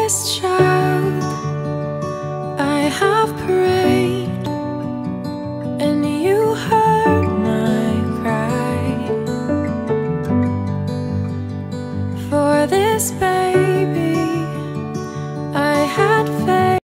this child I have prayed, and you heard my cry. For this baby